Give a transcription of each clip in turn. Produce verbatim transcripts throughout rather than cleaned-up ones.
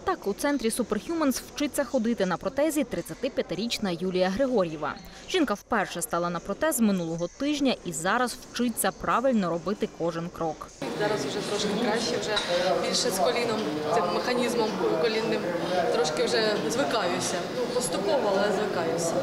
Так, у центрі Superhumans вчиться ходити на протезі тридцятип'ятирічна Юлія Григор'єва. Жінка вперше стала на протез минулого тижня і зараз вчиться правильно робити кожен крок. Зараз вже трошки краще, вже більше з коліном, цим механізмом колінним, трошки вже звикаюся. Ну, поступово, але звикаюся.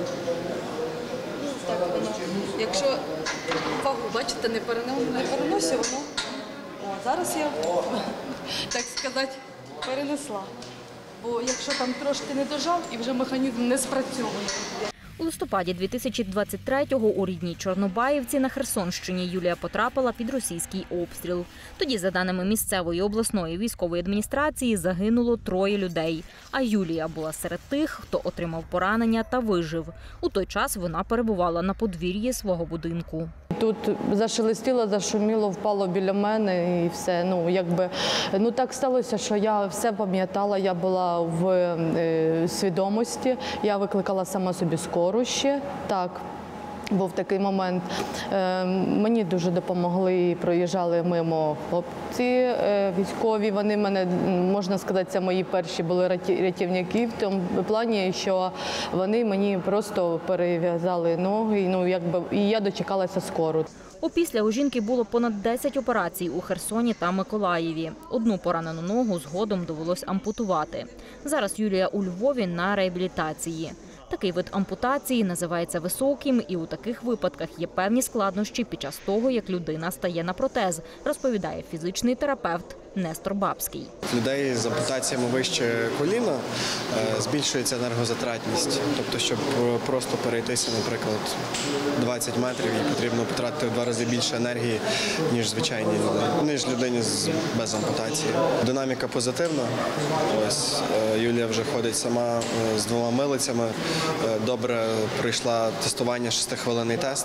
Ну, так воно. Якщо вагу, бачите, не переносю, воно. О, зараз я, так сказати, перенесла. Бо якщо там трошки не дожав, і вже механізм не спрацьовує. У листопаді дві тисячі двадцять третього у рідній Чорнобаївці на Херсонщині Юлія потрапила під російський обстріл. Тоді, за даними місцевої обласної військової адміністрації, загинуло троє людей. А Юлія була серед тих, хто отримав поранення та вижив. У той час вона перебувала на подвір'ї свого будинку. Тут зашелестіло, зашуміло, впало біля мене і все. Ну, якби, ну так сталося, що я все пам'ятала, я була в е, свідомості, я викликала сама собі скору ще, так. Був такий момент. Е, мені дуже допомогли, проїжджали мимо хлопці е, військові. Вони мене, можна сказати, це мої перші були рятівники в тому плані, що вони мені просто перев'язали ноги, ну, якби, і я дочекалася скору. Опісля у жінки було понад десять операцій у Херсоні та Миколаєві. Одну поранену ногу згодом довелось ампутувати. Зараз Юлія у Львові на реабілітації. Такий вид ампутації називається високим, і у таких випадках є певні складнощі під час того, як людина стає на протез, розповідає фізичний терапевт Нестор Бабський. Людей з ампутаціями вище коліна збільшується енергозатратність. Тобто, щоб просто перейтися, наприклад, двадцять метрів, їй потрібно потратити в два рази більше енергії, ніж звичайній людині, ніж людині без ампутації. Динаміка позитивна. Ось Юлія вже ходить сама з двома милицями. Добре пройшла тестування, шестихвилинний тест.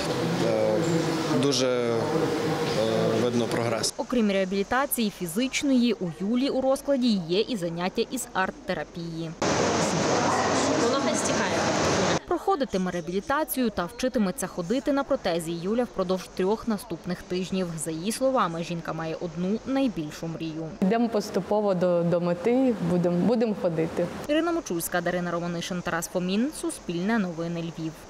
Дуже видно прогрес. Окрім реабілітації фізичної, у Юлі у розкладі є і заняття із арт-терапії. Воно хай стікає. Проходитиме реабілітацію та вчитиметься ходити на протезі Юля впродовж трьох наступних тижнів. За її словами, жінка має одну найбільшу мрію. Йдемо поступово до, до мети, будемо будем ходити. Ірина Мочульська, Дарина Романишин, Тарас Фомін. Суспільне новини Львів.